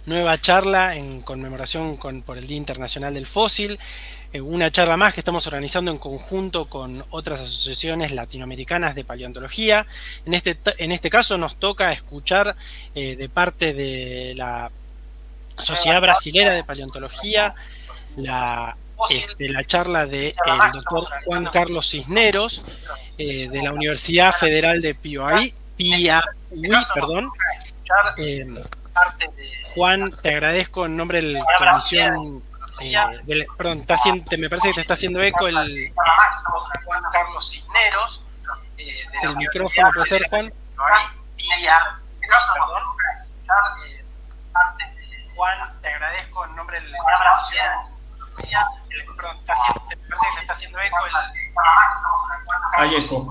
nueva charla en conmemoración por el Día Internacional del Fósil. Una charla más que estamos organizando en conjunto con otras asociaciones latinoamericanas de paleontología. En este caso nos toca escuchar de parte de la Sociedad Brasilera de Paleontología la charla del doctor Juan Carlos Cisneros, de la Universidad Federal de Piauí, perdón. Juan, te agradezco en nombre de la comisión, perdón, me parece que te está haciendo eco el Juan Carlos Cisneros, el micrófono, puede ser, Juan. Juan, te agradezco en nombre de la comisión. Perdón, me parece que te está haciendo eco el hay eco.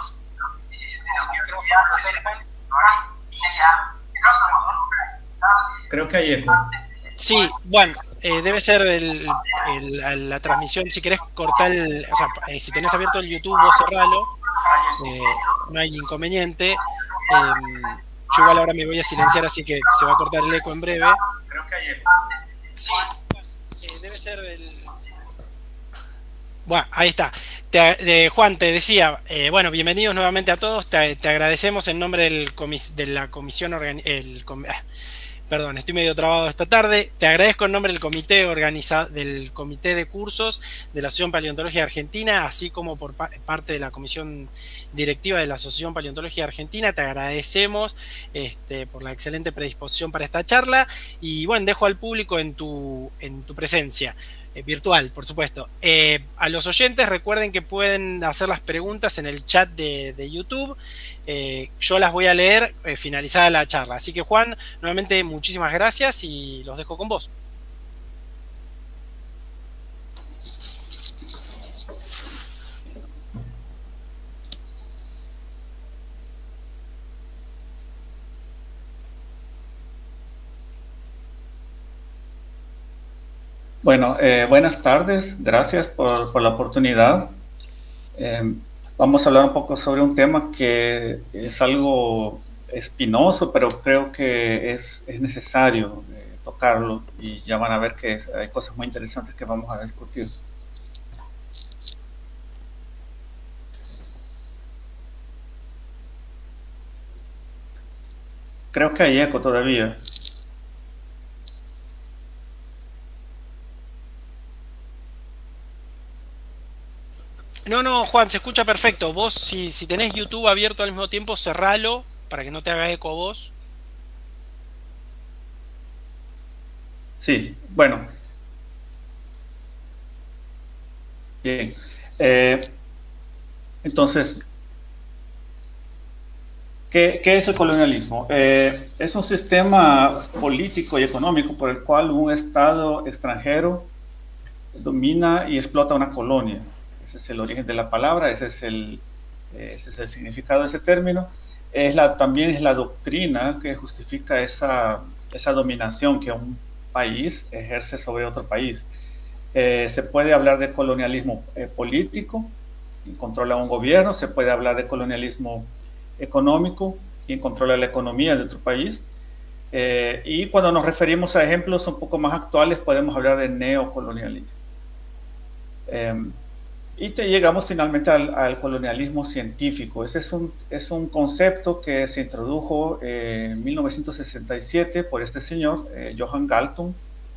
Creo que hay eco. Sí, bueno, debe ser la transmisión. Si querés cortar o sea, si tenés abierto el YouTube, vos cerralo, no hay inconveniente. Yo igual ahora me voy a silenciar, así que se va a cortar el eco en breve. Creo que hay eco. Sí, debe ser Bueno, ahí está. Juan, te decía, bueno, bienvenidos nuevamente a todos. Te agradecemos en nombre de la comisión perdón, estoy medio trabado esta tarde. Te agradezco en nombre del del comité de cursos de la Asociación Paleontología Argentina, así como por parte de la comisión directiva de la Asociación Paleontología Argentina. Te agradecemos por la excelente predisposición para esta charla y bueno, dejo al público en tu presencia. Virtual, por supuesto. A los oyentes recuerden que pueden hacer las preguntas en el chat de YouTube. Yo las voy a leer finalizada la charla. Así que Juan, nuevamente muchísimas gracias y los dejo con vos. Bueno, buenas tardes, gracias por la oportunidad. Vamos a hablar un poco sobre un tema que es algo espinoso, pero creo que es necesario tocarlo y ya van a ver que hay cosas muy interesantes que vamos a discutir. Creo que hay eco todavía. No, Juan, se escucha perfecto. Vos, si tenés YouTube abierto al mismo tiempo, cerralo para que no te haga eco a vos. Sí, bueno. Bien. Entonces, ¿qué es el colonialismo? Es un sistema político y económico por el cual un Estado extranjero domina y explota una colonia. Ese es el origen de la palabra, ese es el significado de ese término. También es la doctrina que justifica esa dominación que un país ejerce sobre otro país. Se puede hablar de colonialismo político, quien controla un gobierno, se puede hablar de colonialismo económico, quien controla la economía de otro país. Y cuando nos referimos a ejemplos un poco más actuales, podemos hablar de neocolonialismo. Y llegamos finalmente al colonialismo científico. Ese es un concepto que se introdujo en 1967 por este señor, Johan Galtung.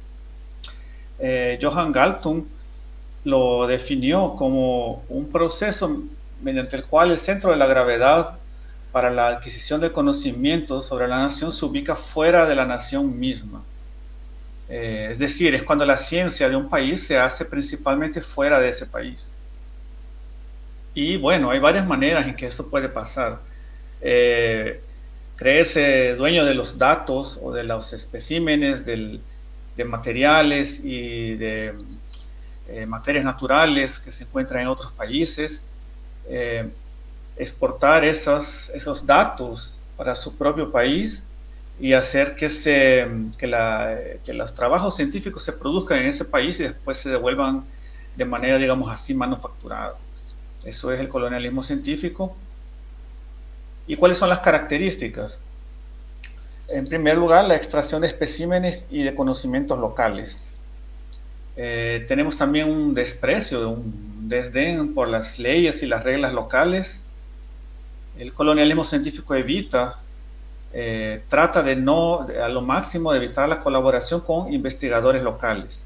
Johan Galtung lo definió como un proceso mediante el cual el centro de la gravedad para la adquisición de conocimiento sobre la nación se ubica fuera de la nación misma. Es decir, es cuando la ciencia de un país se hace principalmente fuera de ese país. Y bueno, hay varias maneras en que esto puede pasar. Creerse dueño de los datos o de los especímenes de materiales y de materias naturales que se encuentran en otros países, exportar esos datos para su propio país y hacer que los trabajos científicos se produzcan en ese país y después se devuelvan de manera, digamos así, manufacturada. Eso es el colonialismo científico. ¿Y cuáles son las características? En primer lugar, la extracción de especímenes y de conocimientos locales. Tenemos también un desprecio, un desdén por las leyes y las reglas locales. El colonialismo científico trata de a lo máximo de evitar la colaboración con investigadores locales.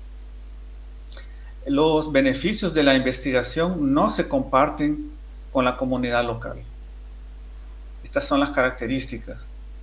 Los beneficios de la investigación no se comparten con la comunidad local. Estas son las características.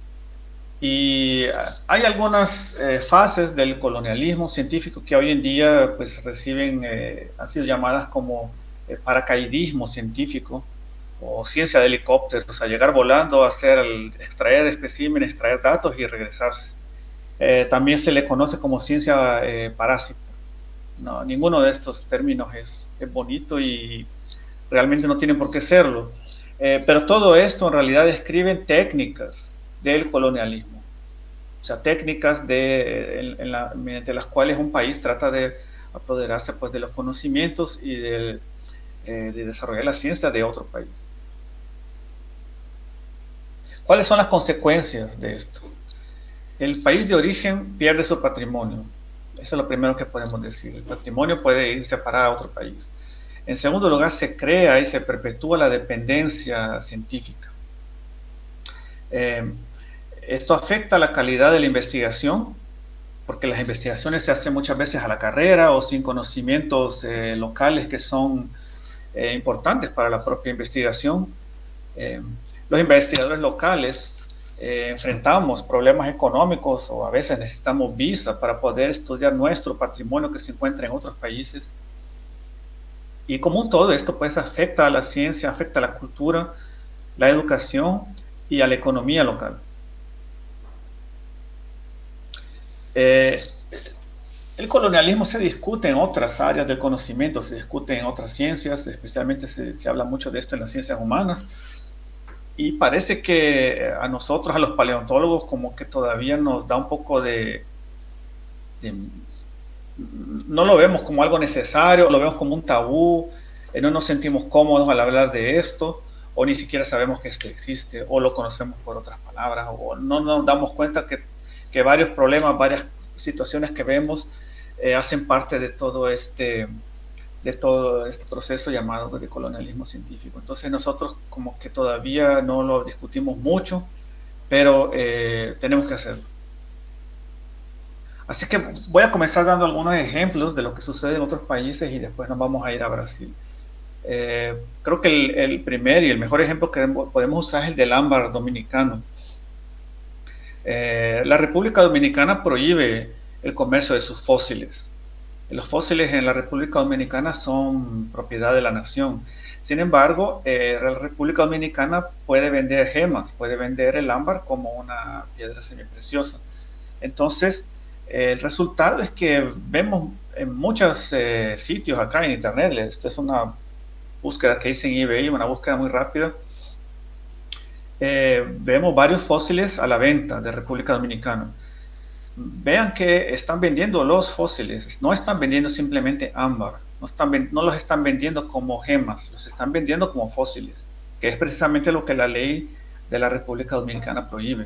Y hay algunas fases del colonialismo científico que hoy en día pues han sido llamadas como paracaidismo científico o ciencia de helicópteros, o sea, llegar volando, extraer especímenes, extraer datos y regresarse. También se le conoce como ciencia parásita. No, ninguno de estos términos es bonito y realmente no tienen por qué serlo. Pero todo esto en realidad describen técnicas del colonialismo, o sea, técnicas mediante las cuales un país trata de apoderarse pues, de los conocimientos y de desarrollar la ciencia de otro país. ¿Cuáles son las consecuencias de esto? El país de origen pierde su patrimonio. Eso es lo primero que podemos decir. El patrimonio puede irse a parar a otro país. En segundo lugar, se crea y se perpetúa la dependencia científica. Esto afecta la calidad de la investigación, porque las investigaciones se hacen muchas veces a la carrera o sin conocimientos locales que son importantes para la propia investigación. Los investigadores locales enfrentamos problemas económicos o a veces necesitamos visa para poder estudiar nuestro patrimonio que se encuentra en otros países. Y como todo esto pues afecta a la ciencia, afecta a la cultura, la educación y a la economía local. El colonialismo se discute en otras áreas del conocimiento, se discute en otras ciencias, especialmente se habla mucho de esto en las ciencias humanas, y parece que a nosotros, a los paleontólogos, como que todavía nos da un poco no lo vemos como algo necesario, lo vemos como un tabú, no nos sentimos cómodos al hablar de esto, o ni siquiera sabemos que esto existe, o lo conocemos por otras palabras, o no nos damos cuenta que varios problemas, varias situaciones que vemos hacen parte de todo este proceso llamado de colonialismo científico. Entonces nosotros como que todavía no lo discutimos mucho, pero tenemos que hacerlo. Así que voy a comenzar dando algunos ejemplos de lo que sucede en otros países y después nos vamos a ir a Brasil. Creo que el primer y el mejor ejemplo que podemos usar es el del ámbar dominicano. La República Dominicana prohíbe el comercio de sus fósiles. Los fósiles en la República Dominicana son propiedad de la nación. Sin embargo, la República Dominicana puede vender gemas, puede vender el ámbar como una piedra semipreciosa. Entonces, el resultado es que vemos en muchos sitios acá en internet, esto es una búsqueda que hice en eBay, una búsqueda muy rápida, vemos varios fósiles a la venta de República Dominicana. Vean que están vendiendo los fósiles, no están vendiendo simplemente ámbar, no los están vendiendo como gemas, los están vendiendo como fósiles, que es precisamente lo que la ley de la República Dominicana prohíbe.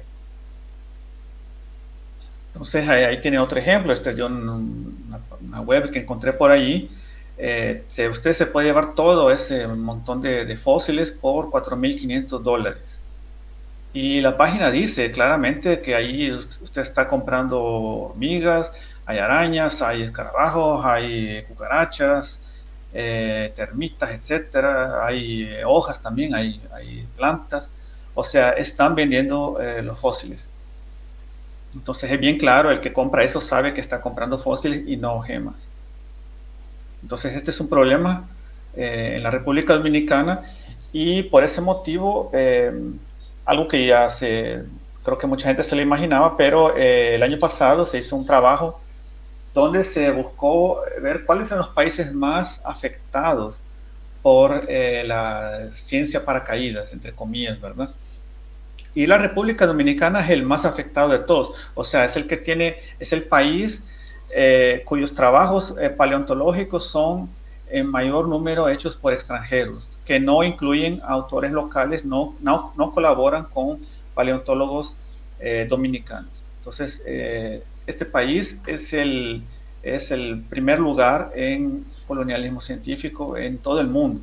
Entonces ahí tiene otro ejemplo, este es de una web que encontré por ahí. Usted se puede llevar todo ese montón de fósiles por $4.500. Y la página dice claramente que ahí usted está comprando hormigas, hay arañas, hay escarabajos, hay cucarachas, termitas, etcétera, hay hojas también, hay plantas, o sea, están vendiendo los fósiles. Entonces es bien claro, el que compra eso sabe que está comprando fósiles y no gemas. Entonces este es un problema en la República Dominicana y por ese motivo, algo que ya creo que mucha gente se lo imaginaba, pero el año pasado se hizo un trabajo donde se buscó ver cuáles son los países más afectados por la ciencia paracaídas, entre comillas, ¿verdad? Y la República Dominicana es el más afectado de todos, o sea, es el país cuyos trabajos paleontológicos son en mayor número hechos por extranjeros, que no incluyen autores locales, no colaboran con paleontólogos dominicanos. Entonces, este país es el primer lugar en colonialismo científico en todo el mundo.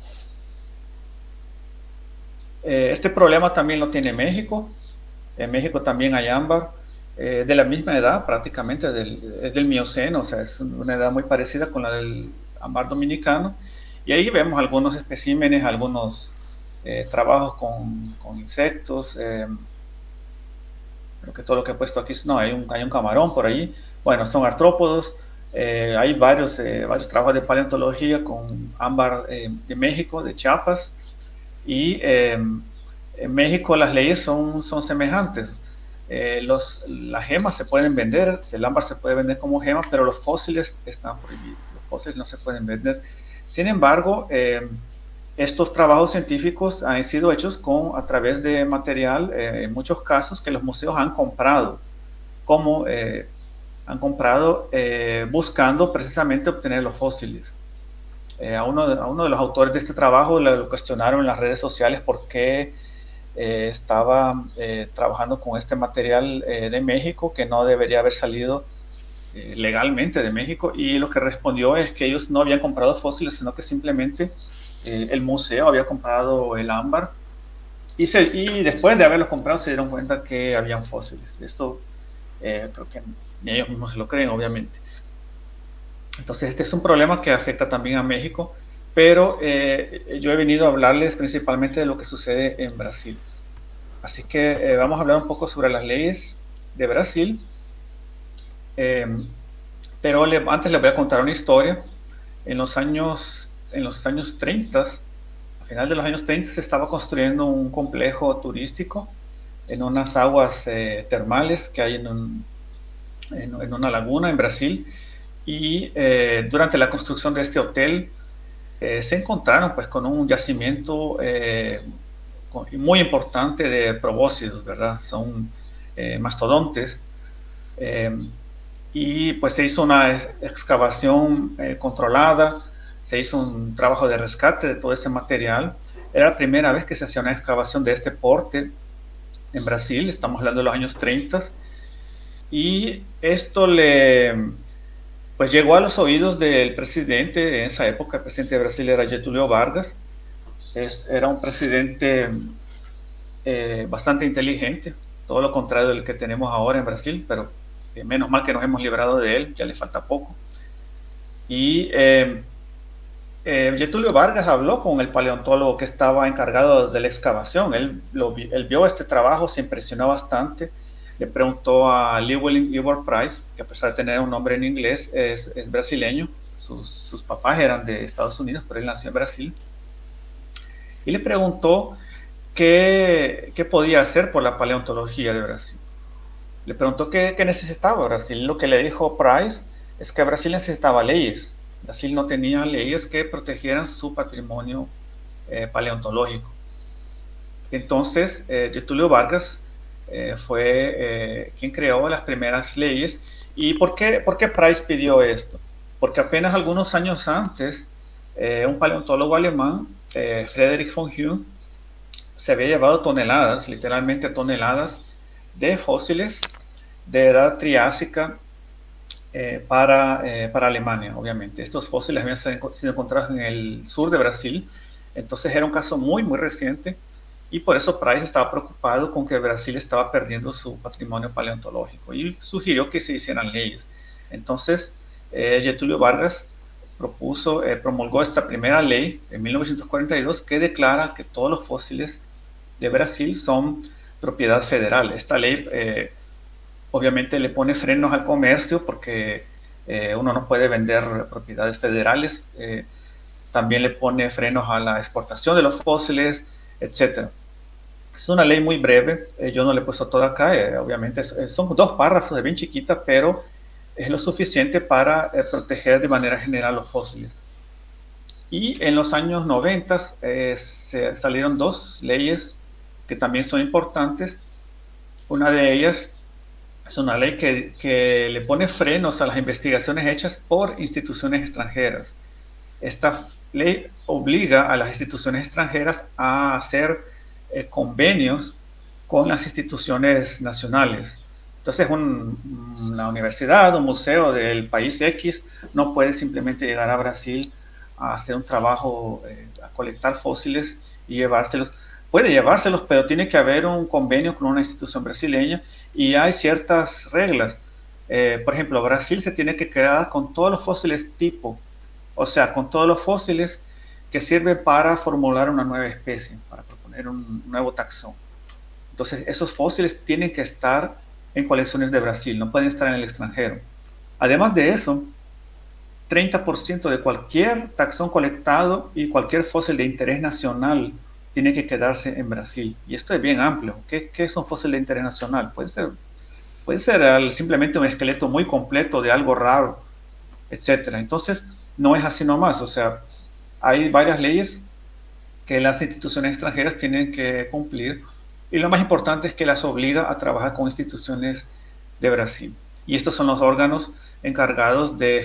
Este problema también lo tiene México. En México también hay ámbar, de la misma edad prácticamente, es del Mioceno, o sea, es una edad muy parecida con la del ámbar dominicano. Y ahí vemos algunos especímenes, algunos trabajos con insectos. Creo que todo lo que he puesto aquí, no, hay un camarón por ahí. Bueno, son artrópodos. Hay varios trabajos de paleontología con ámbar de México, de Chiapas. Y en México las leyes son semejantes. Las gemas se pueden vender, el ámbar se puede vender como gema, pero los fósiles están prohibidos. Los fósiles no se pueden vender. Sin embargo, estos trabajos científicos han sido hechos a través de material, en muchos casos, que los museos han comprado, buscando precisamente obtener los fósiles. A uno de los autores de este trabajo lo cuestionaron en las redes sociales por qué estaba trabajando con este material de México, que no debería haber salido legalmente de México, y lo que respondió es que ellos no habían comprado fósiles, sino que simplemente el museo había comprado el ámbar, y después de haberlos comprado se dieron cuenta que habían fósiles. Esto creo que ni ellos mismos se lo creen, obviamente. Entonces este es un problema que afecta también a México, pero yo he venido a hablarles principalmente de lo que sucede en Brasil. Así que vamos a hablar un poco sobre las leyes de Brasil, pero antes les voy a contar una historia. En los años 30, a final de los años 30, se estaba construyendo un complejo turístico en unas aguas termales que hay en una laguna en Brasil. Y durante la construcción de este hotel se encontraron pues con un yacimiento muy importante de probóscidos, ¿verdad? Son mastodontes. Y pues se hizo una excavación controlada, se hizo un trabajo de rescate de todo ese material. Era la primera vez que se hacía una excavación de este porte en Brasil, estamos hablando de los años 30, y esto pues llegó a los oídos del presidente en esa época. El presidente de Brasil era Getúlio Vargas. Era un presidente bastante inteligente, todo lo contrario del que tenemos ahora en Brasil, pero menos mal que nos hemos librado de él, ya le falta poco. Y Getúlio Vargas habló con el paleontólogo que estaba encargado de la excavación. Él vio este trabajo, se impresionó bastante. Le preguntó a Llewellyn Ivor Price, que a pesar de tener un nombre en inglés, es brasileño. Sus papás eran de Estados Unidos, pero él nació en Brasil. Y le preguntó qué podía hacer por la paleontología de Brasil. Le preguntó qué necesitaba Brasil. Lo que le dijo Price es que Brasil necesitaba leyes. Brasil no tenía leyes que protegieran su patrimonio paleontológico. Entonces, Getúlio Vargas fue quien creó las primeras leyes. ¿Y por qué Price pidió esto? Porque apenas algunos años antes, un paleontólogo alemán, Friedrich von Huene, se había llevado toneladas, literalmente toneladas, de fósiles de edad triásica para Alemania, obviamente. Estos fósiles habían sido encontrados en el sur de Brasil, entonces era un caso muy, muy reciente, y por eso Price estaba preocupado con que Brasil estaba perdiendo su patrimonio paleontológico y sugirió que se hicieran leyes. Entonces, Getúlio Vargas promulgó esta primera ley en 1942 que declara que todos los fósiles de Brasil son propiedad federal. Esta ley obviamente le pone frenos al comercio porque uno no puede vender propiedades federales. También le pone frenos a la exportación de los fósiles, etc. Es una ley muy breve, yo no le he puesto todo acá, obviamente son 2 párrafos, es bien chiquita, pero es lo suficiente para proteger de manera general los fósiles. Y en los años 90 se salieron 2 leyes que también son importantes. Una de ellas es una ley que le pone frenos a las investigaciones hechas por instituciones extranjeras. Esta ley obliga a las instituciones extranjeras a hacer convenios con las instituciones nacionales. Entonces, una universidad, un museo del país X no puede simplemente llegar a Brasil a hacer un trabajo, a colectar fósiles y llevárselos. Puede llevárselos, pero tiene que haber un convenio con una institución brasileña y hay ciertas reglas. Por ejemplo, Brasil se tiene que quedar con todos los fósiles tipo, o sea, con todos los fósiles que sirven para formular una nueva especie, para proponer un nuevo taxón. Entonces, esos fósiles tienen que estar en colecciones de Brasil, no pueden estar en el extranjero. Además de eso, 30% de cualquier taxón colectado y cualquier fósil de interés nacional tiene que quedarse en Brasil. Y esto es bien amplio. ¿Qué es un fósil de interés nacional? Puede ser simplemente un esqueleto muy completo de algo raro, etc. Entonces, no es así nomás. O sea, hay varias leyes que las instituciones extranjeras tienen que cumplir y lo más importante es que las obliga a trabajar con instituciones de Brasil. Y estos son los órganos encargados de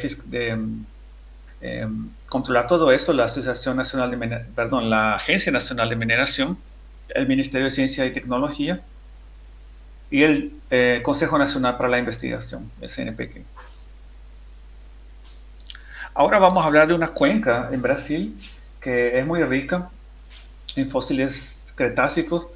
controlar todo esto: la Asociación Nacional de la Agencia Nacional de Mineración, el Ministerio de Ciencia y Tecnología y el Consejo Nacional para la Investigación, el CNPq. Ahora vamos a hablar de una cuenca en Brasil que es muy rica en fósiles cretácicos,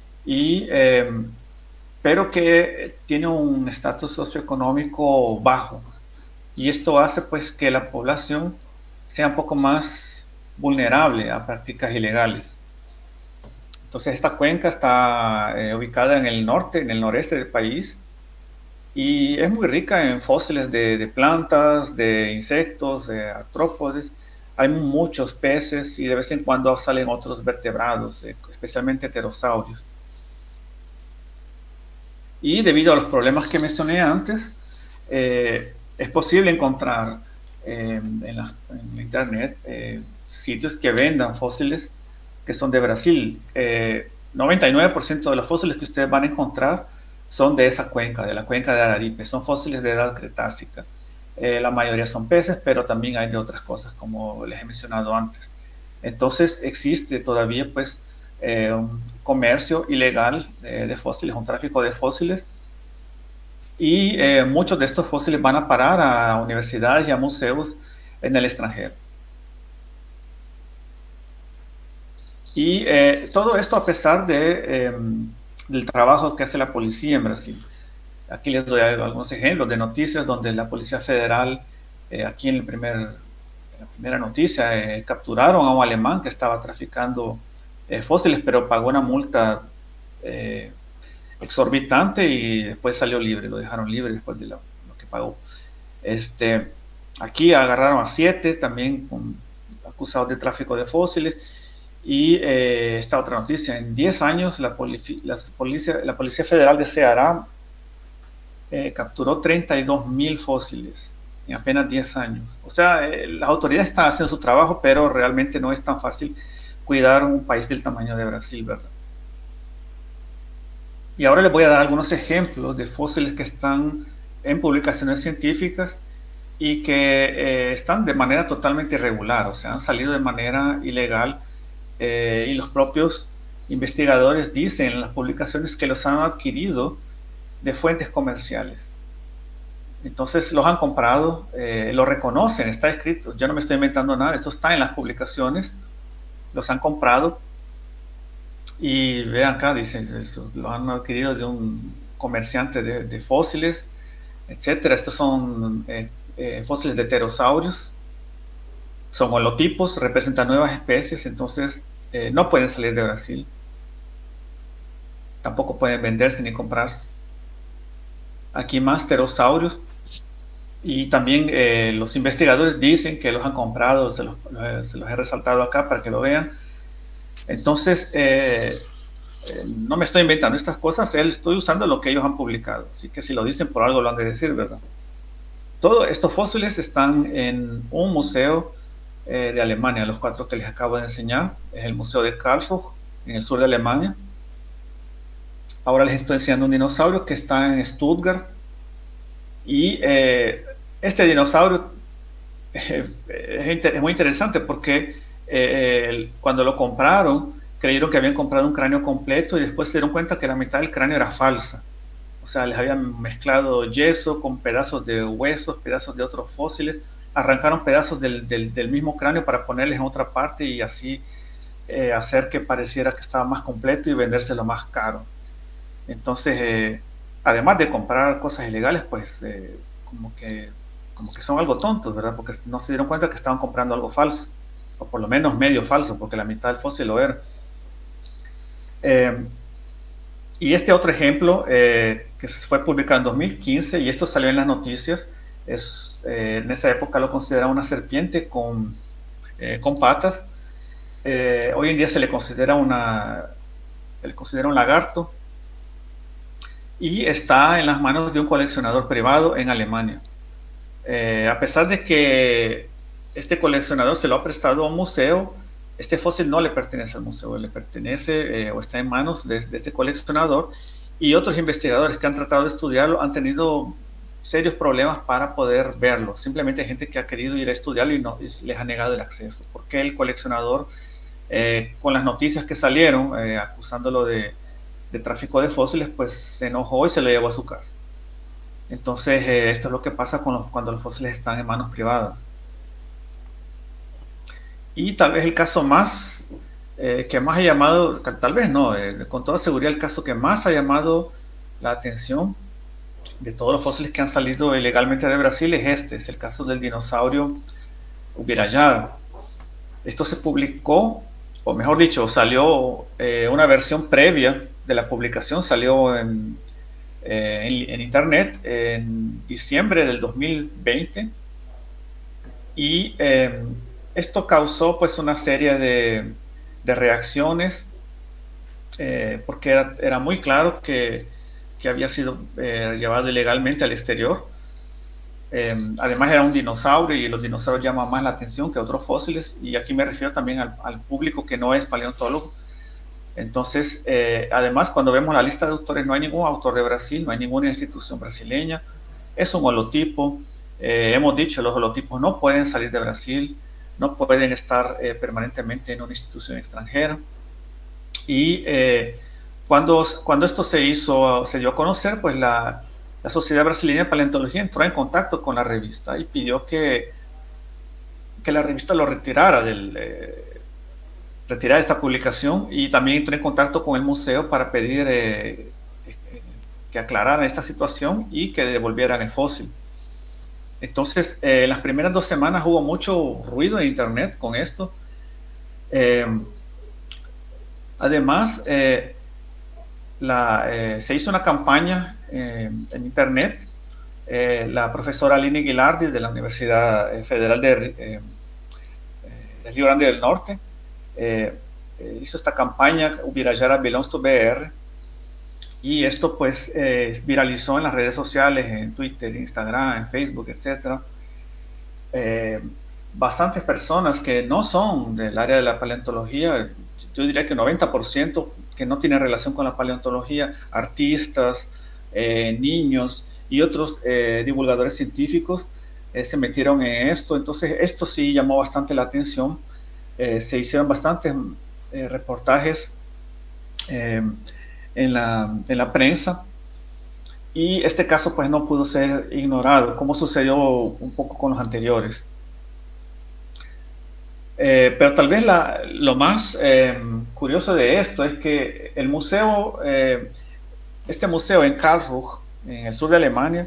pero que tiene un estatus socioeconómico bajo. Y esto hace pues que la población sea un poco más vulnerable a prácticas ilegales. Entonces esta cuenca está ubicada en el norte, en el noreste del país, y es muy rica en fósiles de plantas, de insectos, de artrópodes. Hay muchos peces y de vez en cuando salen otros vertebrados, especialmente pterosaurios. Y debido a los problemas que mencioné antes, es posible encontrar en internet sitios que vendan fósiles que son de Brasil. 99% de los fósiles que ustedes van a encontrar son de esa cuenca, de la cuenca de Araripe. Son fósiles de edad cretácica. La mayoría son peces, pero también hay de otras cosas, como les he mencionado antes. Entonces existe todavía pues un comercio ilegal de fósiles, un tráfico de fósiles, y muchos de estos fósiles van a parar a universidades y a museos en el extranjero. Y todo esto a pesar del trabajo que hace la policía en Brasil. Aquí les doy algunos ejemplos de noticias donde la Policía Federal, aquí en la primera noticia, capturaron a un alemán que estaba traficando fósiles, pero pagó una multa exorbitante y después salió libre, lo dejaron libre después de lo que pagó. Aquí agarraron a 7 también acusados de tráfico de fósiles. Y esta otra noticia: en 10 años la Policía Federal de Ceará capturó 32.000 fósiles en apenas 10 años. O sea, las autoridades están haciendo su trabajo, pero realmente no es tan fácil cuidar un país del tamaño de Brasil, ¿verdad? Y ahora les voy a dar algunos ejemplos de fósiles que están en publicaciones científicas y que están de manera totalmente irregular, o sea, han salido de manera ilegal, y los propios investigadores dicen en las publicaciones que los han adquirido de fuentes comerciales. Entonces los han comprado, lo reconocen, está escrito, yo no me estoy inventando nada, esto está en las publicaciones, los han comprado. Y vean acá, dice, lo han adquirido de un comerciante de fósiles, etcétera. Estos son fósiles de pterosaurios, son holotipos, representan nuevas especies, entonces no pueden salir de Brasil. Tampoco pueden venderse ni comprarse. Aquí más pterosaurios. Y también los investigadores dicen que los han comprado, se los he resaltado acá para que lo vean. Entonces, no me estoy inventando estas cosas, estoy usando lo que ellos han publicado. Así que si lo dicen por algo lo han de decir, ¿verdad? Todos estos fósiles están en un museo de Alemania, los 4 que les acabo de enseñar. Es el Museo de Karlsruhe, en el sur de Alemania. Ahora les estoy enseñando un dinosaurio que está en Stuttgart. Y este dinosaurio es muy interesante porque cuando lo compraron creyeron que habían comprado un cráneo completo y después se dieron cuenta que la mitad del cráneo era falsa. O sea, les habían mezclado yeso con pedazos de huesos, pedazos de otros fósiles, arrancaron pedazos del mismo cráneo para ponerles en otra parte y así hacer que pareciera que estaba más completo y vendérselo más caro. Entonces, además de comprar cosas ilegales, pues como que son algo tontos, ¿verdad? Porque no se dieron cuenta que estaban comprando algo falso, o por lo menos medio falso, porque la mitad del fósil lo era. Y este otro ejemplo, que fue publicado en 2015, y esto salió en las noticias, en esa época lo consideraba una serpiente con patas. Hoy en día se le considera un lagarto, y está en las manos de un coleccionador privado en Alemania. A pesar de que este coleccionador se lo ha prestado a un museo, este fósil no le pertenece al museo, le pertenece o está en manos de este coleccionador, y otros investigadores que han tratado de estudiarlo han tenido serios problemas para poder verlo. Simplemente hay gente que ha querido ir a estudiarlo y les ha negado el acceso, porque el coleccionador, con las noticias que salieron acusándolo de tráfico de fósiles, pues se enojó y se lo llevó a su casa. Entonces, esto es lo que pasa cuando los fósiles están en manos privadas. Y tal vez el caso más que más ha llamado, tal vez no, con toda seguridad el caso que más ha llamado la atención de todos los fósiles que han salido ilegalmente de Brasil es el caso del dinosaurio Ubirayara. Esto se publicó, o mejor dicho, salió una versión previa de la publicación, salió en internet en diciembre del 2020, y esto causó pues una serie de reacciones, porque era muy claro que había sido llevado ilegalmente al exterior. Además era un dinosaurio, y los dinosaurios llaman más la atención que otros fósiles, y aquí me refiero también al público que no es paleontólogo. Entonces, además, cuando vemos la lista de autores, no hay ningún autor de Brasil, no hay ninguna institución brasileña, es un holotipo. Hemos dicho, los holotipos no pueden salir de Brasil, no pueden estar permanentemente en una institución extranjera. Y cuando esto se dio a conocer, pues la Sociedad Brasileña de Paleontología entró en contacto con la revista y pidió que la revista lo retirara retirar esta publicación, y también entró en contacto con el museo para pedir que aclararan esta situación y que devolvieran el fósil. Entonces, en las primeras 2 semanas hubo mucho ruido en internet con esto. Además, se hizo una campaña en internet. La profesora Aline Guilardi de la Universidad Federal de Rio Grande del Norte hizo esta campaña Ubirayara Belongs to BR, y esto pues viralizó en las redes sociales, en Twitter, Instagram, en Facebook, etc. Bastantes personas que no son del área de la paleontología, yo diría que 90% que no tienen relación con la paleontología, artistas, niños y otros divulgadores científicos, se metieron en esto. Entonces esto sí llamó bastante la atención. Se hicieron bastantes reportajes en la prensa, y este caso pues no pudo ser ignorado, como sucedió un poco con los anteriores. Pero tal vez lo más curioso de esto es que el museo, este museo en Karlsruhe, en el sur de Alemania,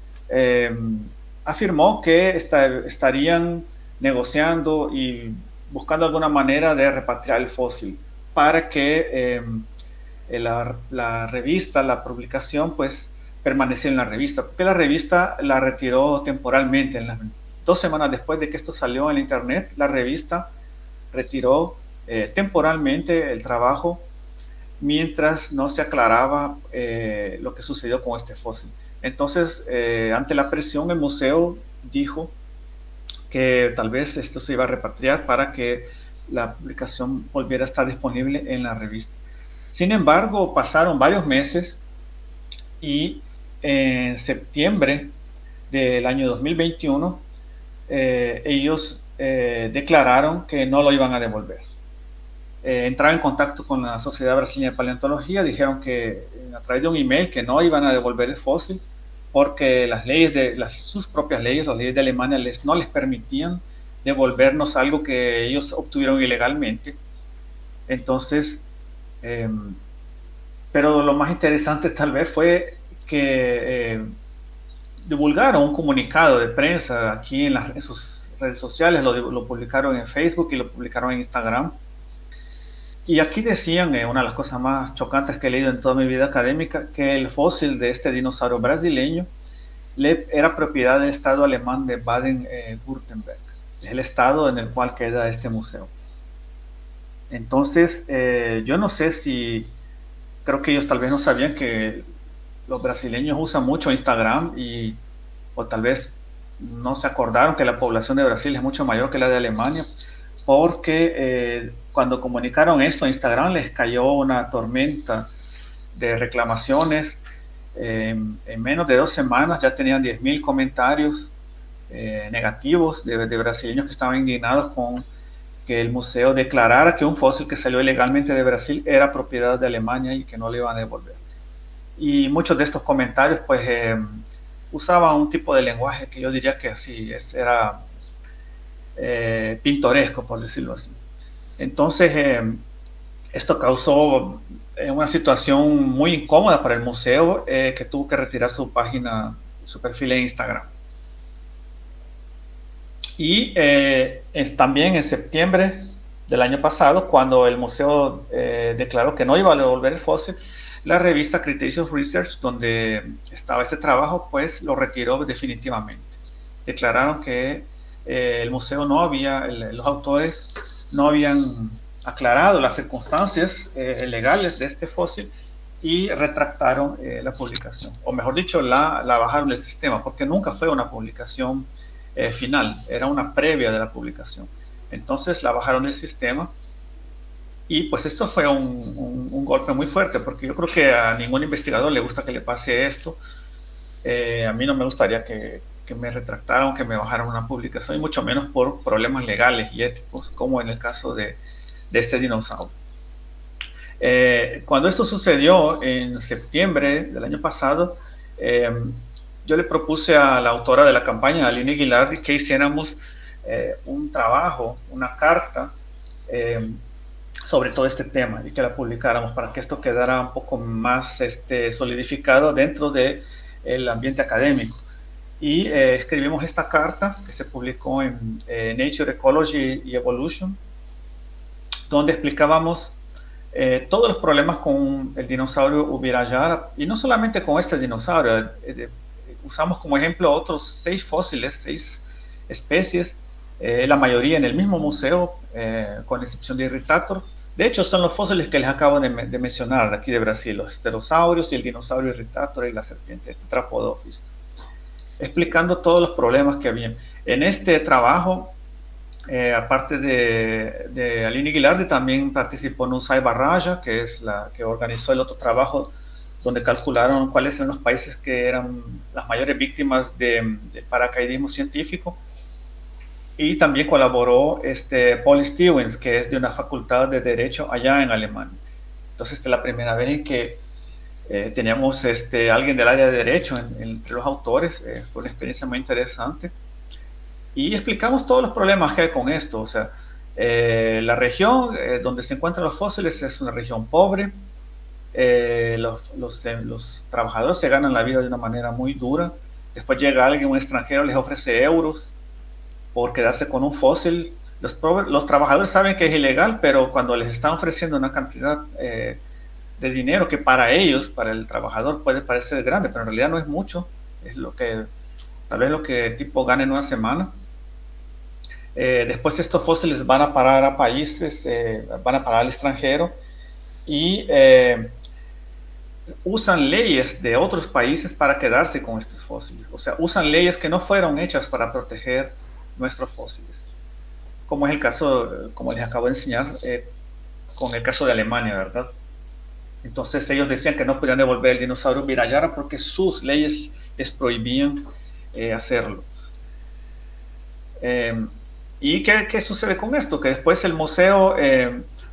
afirmó que estarían negociando y buscando alguna manera de repatriar el fósil para que la revista, la publicación, pues permaneciera en la revista, porque la revista la retiró temporalmente. En las 2 semanas después de que esto salió en la internet, la revista retiró temporalmente el trabajo mientras no se aclaraba lo que sucedió con este fósil. Entonces, ante la presión, el museo dijo que tal vez esto se iba a repatriar para que la publicación volviera a estar disponible en la revista. Sin embargo, pasaron varios meses, y en septiembre del año 2021 ellos declararon que no lo iban a devolver. entraron en contacto con la Sociedad Brasileña de Paleontología, dijeron que a través de un email que no iban a devolver el fósil porque las leyes sus propias leyes, las leyes de Alemania no les permitían devolvernos algo que ellos obtuvieron ilegalmente. Entonces, pero lo más interesante tal vez fue que divulgaron un comunicado de prensa aquí en sus redes sociales, lo publicaron en Facebook y lo publicaron en Instagram. Y aquí decían, una de las cosas más chocantes que he leído en toda mi vida académica, que el fósil de este dinosaurio brasileño era propiedad del estado alemán de Baden-Württemberg, el estado en el cual queda este museo. Entonces, yo no sé si, creo que ellos tal vez no sabían que los brasileños usan mucho Instagram o tal vez no se acordaron que la población de Brasil es mucho mayor que la de Alemania, porque cuando comunicaron esto a Instagram les cayó una tormenta de reclamaciones. En menos de 2 semanas ya tenían 10.000 comentarios negativos de brasileños que estaban indignados con que el museo declarara que un fósil que salió ilegalmente de Brasil era propiedad de Alemania y que no le iban a devolver. Y muchos de estos comentarios pues usaban un tipo de lenguaje que yo diría que así era pintoresco, por decirlo así. Entonces, esto causó una situación muy incómoda para el museo, que tuvo que retirar su página, su perfil en Instagram. Y también en septiembre del año pasado, cuando el museo declaró que no iba a devolver el fósil, la revista Cretaceous Research, donde estaba este trabajo, pues lo retiró definitivamente. Declararon que el museo los autores no habían aclarado las circunstancias legales de este fósil y retractaron la publicación, o mejor dicho, la bajaron del sistema, porque nunca fue una publicación final, era una previa de la publicación. Entonces la bajaron del sistema y pues esto fue un golpe muy fuerte, porque yo creo que a ningún investigador le gusta que le pase esto. A mí no me gustaría que me retractaran, que me bajaran una publicación, y mucho menos por problemas legales y éticos, como en el caso de este dinosaurio. Cuando esto sucedió en septiembre del año pasado, yo le propuse a la autora de la campaña, Aline Guilardi, que hiciéramos un trabajo, una carta sobre todo este tema y que la publicáramos para que esto quedara un poco más solidificado dentro del ambiente académico. Y escribimos esta carta que se publicó en Nature, Ecology y Evolution, donde explicábamos todos los problemas con el dinosaurio Ubirayara, y no solamente con este dinosaurio. Usamos como ejemplo otros 6 fósiles, 6 especies, la mayoría en el mismo museo, con excepción de Irritator. De hecho, son los fósiles que les acabo de mencionar de aquí de Brasil, los pterosaurios y el dinosaurio Irritator y la serpiente Tetrapodophysa, explicando todos los problemas que había. En este trabajo, aparte de Aline Guilardi, también participó Nusay Barraya, que es la que organizó el otro trabajo, donde calcularon cuáles eran los países que eran las mayores víctimas de paracaidismo científico. Y también colaboró Paul Stevens, que es de una facultad de Derecho allá en Alemania. Entonces, esta es la primera vez en que teníamos alguien del área de Derecho entre los autores. Fue una experiencia muy interesante. Y explicamos todos los problemas que hay con esto. O sea, la región donde se encuentran los fósiles es una región pobre. Los trabajadores se ganan la vida de una manera muy dura. Después llega alguien, un extranjero, les ofrece euros por quedarse con un fósil. Los trabajadores saben que es ilegal, pero cuando les están ofreciendo una cantidad de dinero que para ellos, para el trabajador, puede parecer grande, pero en realidad no es mucho, es tal vez lo que el tipo gana en una semana. Después estos fósiles van a parar a países, van a parar al extranjero, y usan leyes de otros países para quedarse con estos fósiles. O sea, usan leyes que no fueron hechas para proteger nuestros fósiles, como es el caso, como les acabo de enseñar, con el caso de Alemania, ¿verdad? Entonces ellos decían que no podían devolver el dinosaurio Ubirayara porque sus leyes les prohibían hacerlo. ¿Y qué sucede con esto? Que después el museo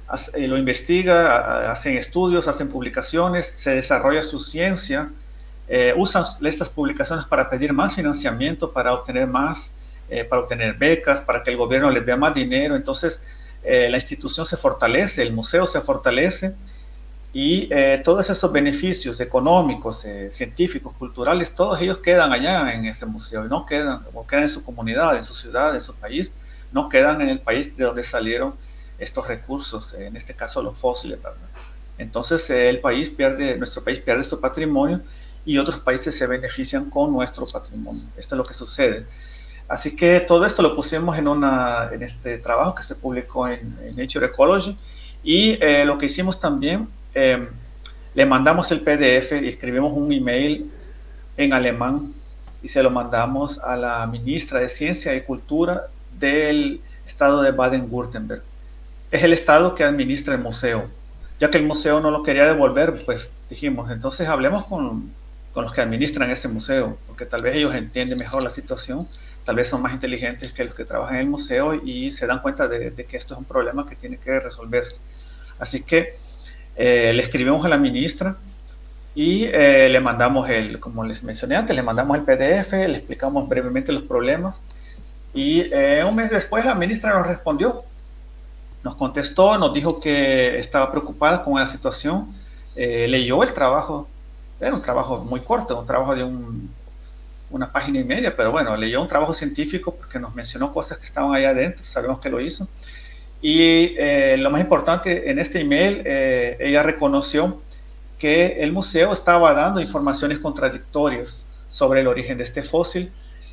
lo investiga, hacen estudios, hacen publicaciones, se desarrolla su ciencia, usan estas publicaciones para pedir más financiamiento, para obtener para obtener becas, para que el gobierno les dé más dinero. Entonces, la institución se fortalece, el museo se fortalece, y todos esos beneficios económicos, científicos, culturales, todos ellos quedan allá en ese museo, y no quedan, o quedan en su comunidad, en su ciudad, en su país, no quedan en el país de donde salieron estos recursos, en este caso los fósiles, ¿verdad? Entonces nuestro país pierde su patrimonio, y otros países se benefician con nuestro patrimonio. Esto es lo que sucede. Así que todo esto lo pusimos en este trabajo que se publicó en Nature Ecology, y lo que hicimos también, le mandamos el PDF y escribimos un email en alemán y se lo mandamos a la ministra de Ciencia y Cultura del estado de Baden-Württemberg. Es el estado que administra el museo. Ya que el museo no lo quería devolver, pues dijimos, entonces hablemos con los que administran ese museo, porque tal vez ellos entienden mejor la situación, tal vez son más inteligentes que los que trabajan en el museo, y se dan cuenta de que esto es un problema que tiene que resolverse. Así que le escribimos a la ministra y le mandamos como les mencioné antes, le mandamos el PDF, le explicamos brevemente los problemas, y un mes después la ministra nos respondió, nos contestó, nos dijo que estaba preocupada con la situación, leyó el trabajo, era un trabajo muy corto, un trabajo de una página y media, pero bueno, leyó un trabajo científico porque nos mencionó cosas que estaban allá adentro, sabemos que lo hizo. Y lo más importante, en este email, ella reconoció que el museo estaba dando informaciones contradictorias sobre el origen de este fósil,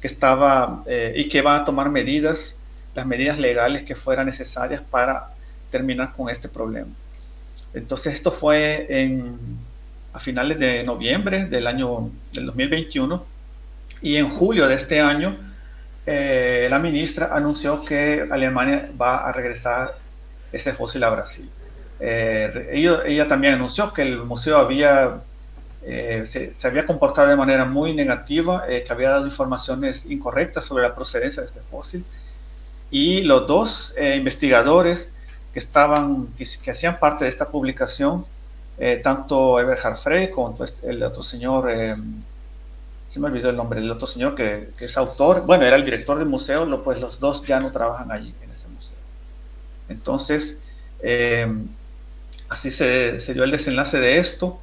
y que va a tomar las medidas legales que fueran necesarias para terminar con este problema. Entonces esto fue a finales de noviembre del 2021, y en julio de este año la ministra anunció que Alemania va a regresar ese fósil a Brasil. Ella también anunció que el museo se había comportado de manera muy negativa, que había dado informaciones incorrectas sobre la procedencia de este fósil, y los dos investigadores que hacían parte de esta publicación, tanto Eberhard Frey como el otro señor, se me olvidó el nombre del otro señor que es autor, bueno, era el director del museo, pues los dos ya no trabajan allí en ese museo. Entonces, así se dio el desenlace de esto.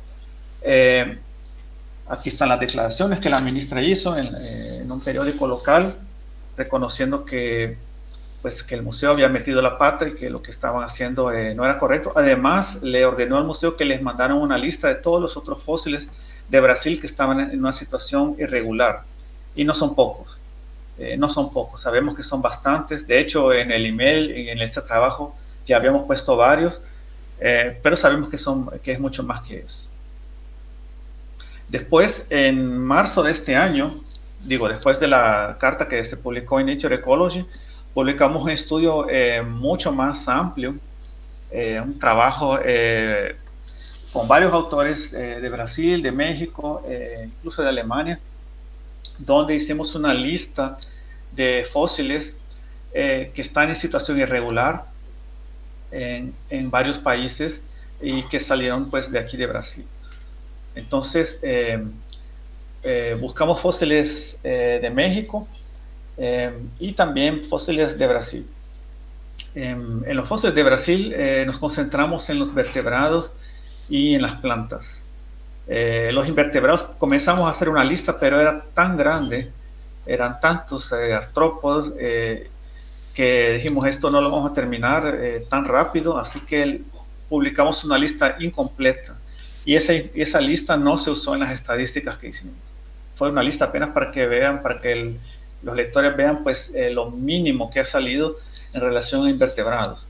Aquí están las declaraciones que la ministra hizo en un periódico local, reconociendo que el museo había metido la pata y que lo que estaban haciendo no era correcto. Además, le ordenó al museo que les mandaran una lista de todos los otros fósiles de Brasil que estaban en una situación irregular, y no son pocos, sabemos que son bastantes. De hecho, en el email, en este trabajo, ya habíamos puesto varios, pero sabemos que es mucho más que eso. Después, en marzo de este año, después de la carta que se publicó en Nature Ecology, publicamos un estudio mucho más amplio, un trabajo con varios autores de Brasil, de México, incluso de Alemania, donde hicimos una lista de fósiles que están en situación irregular en varios países y que salieron de aquí de Brasil. Entonces, buscamos fósiles de México y también fósiles de Brasil. En los fósiles de Brasil nos concentramos en los vertebrados y en las plantas. Los invertebrados comenzamos a hacer una lista, pero era tan grande, eran tantos artrópodos, que dijimos, esto no lo vamos a terminar tan rápido, así que publicamos una lista incompleta, y esa lista no se usó en las estadísticas que hicimos. Fue una lista apenas para que vean, los lectores vean lo mínimo que ha salido en relación a invertebrados.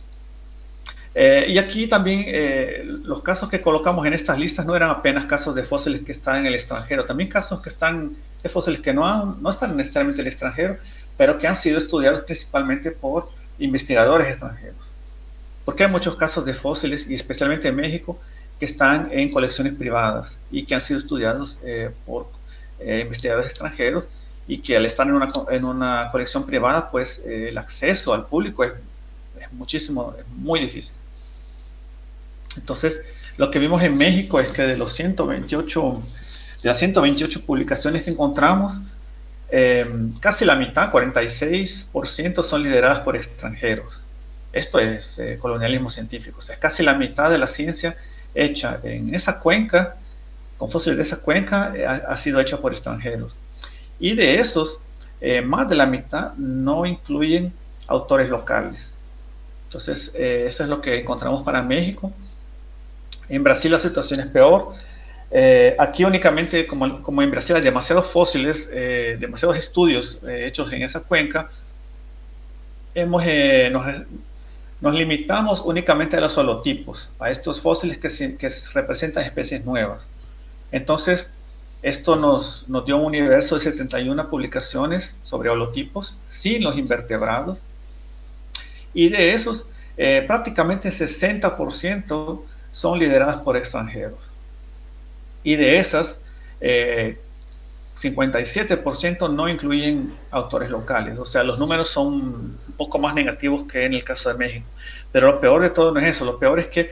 Y aquí también los casos que colocamos en estas listas no eran apenas casos de fósiles que están en el extranjero, también casos de fósiles que no están necesariamente en el extranjero, pero que han sido estudiados principalmente por investigadores extranjeros. Porque hay muchos casos de fósiles, y especialmente en México, que están en colecciones privadas y que han sido estudiados por investigadores extranjeros, y que al estar en una colección privada, el acceso al público es muy difícil. Entonces, lo que vimos en México es que de las 128 publicaciones que encontramos, casi la mitad, 46%, son lideradas por extranjeros. Esto es colonialismo científico, o sea, casi la mitad de la ciencia hecha en esa cuenca, con fósiles de esa cuenca, ha sido hecha por extranjeros. Y de esos, más de la mitad no incluyen autores locales. Entonces, eso es lo que encontramos para México. En Brasil la situación es peor. Aquí únicamente, como en Brasil hay demasiados fósiles, demasiados estudios hechos en esa cuenca, nos limitamos únicamente a los holotipos, a estos fósiles que representan especies nuevas. Entonces, esto nos dio un universo de 71 publicaciones sobre holotipos, sin los invertebrados, y de esos, prácticamente 60% son lideradas por extranjeros. Y de esas, 57% no incluyen autores locales. O sea, los números son un poco más negativos que en el caso de México. Pero lo peor de todo no es eso. Lo peor es que